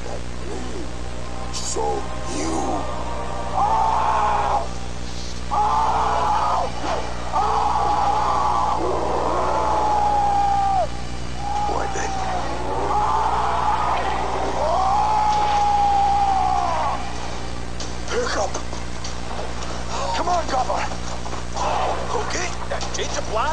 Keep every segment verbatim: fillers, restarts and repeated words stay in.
that dream. So you... Oh! Oh! Oh! Boy, then... Pick up! Come on, Governor! Okay, change of plan?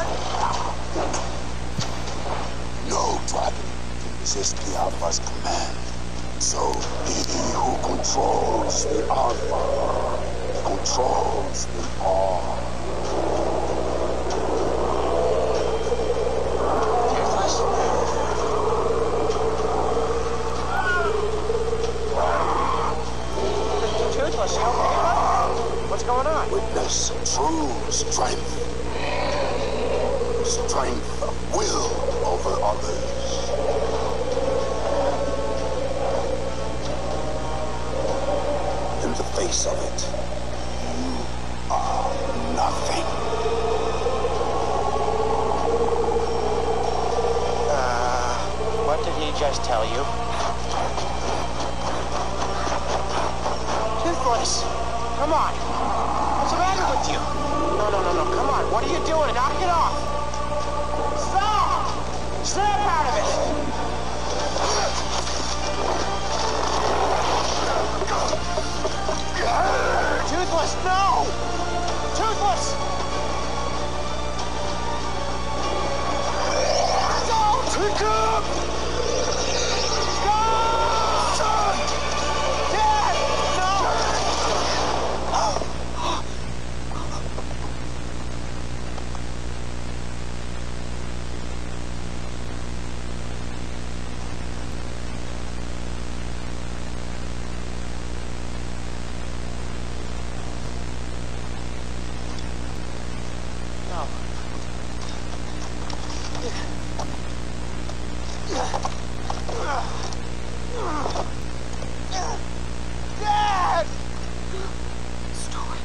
No dragon can resist the Alpha's command. So, he who controls the Alpha controls them all. Toothless, you okay? What's going on? Witness true strength. Strength of will over others. In the face of it, you are nothing. Uh, what did he just tell you? Toothless, come on. What's the matter with you? No, no, no, no, come on. What are you doing? Knock it off. Stop! Snap out of it! Toothless, no! Toothless! Don't! Pick up! Stop! Son! Dad! No! Dad! Stoic.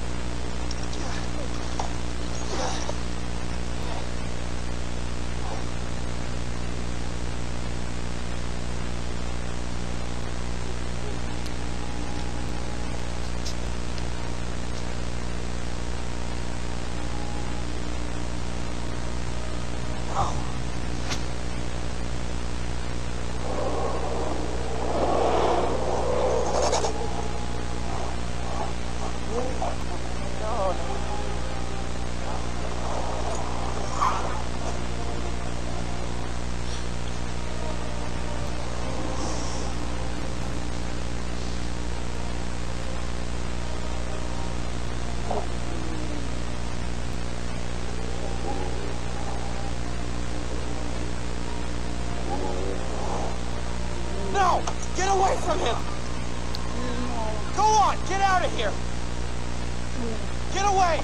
No! Get away from him! Go on! Get out of here! Get away!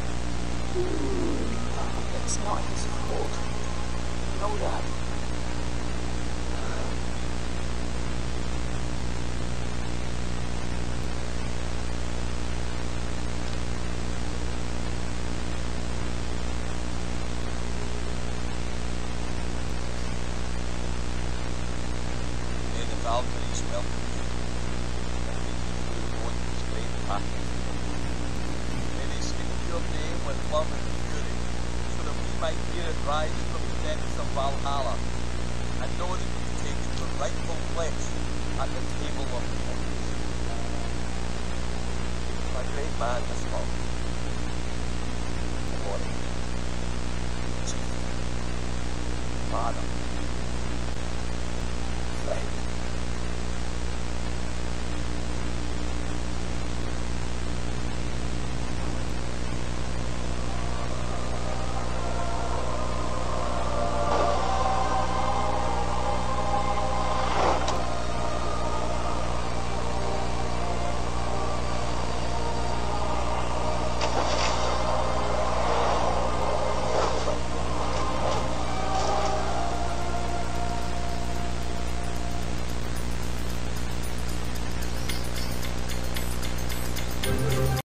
It's not his fault. You know that. Valkyries welcome you, and lead you through Odin's great battle. May they speak your name with love and fury, so that we might hear it rise from the depths of Valhalla, and know that you've taken your rightful place at the table of kings. My great man has come. Good morning. Chief. Father.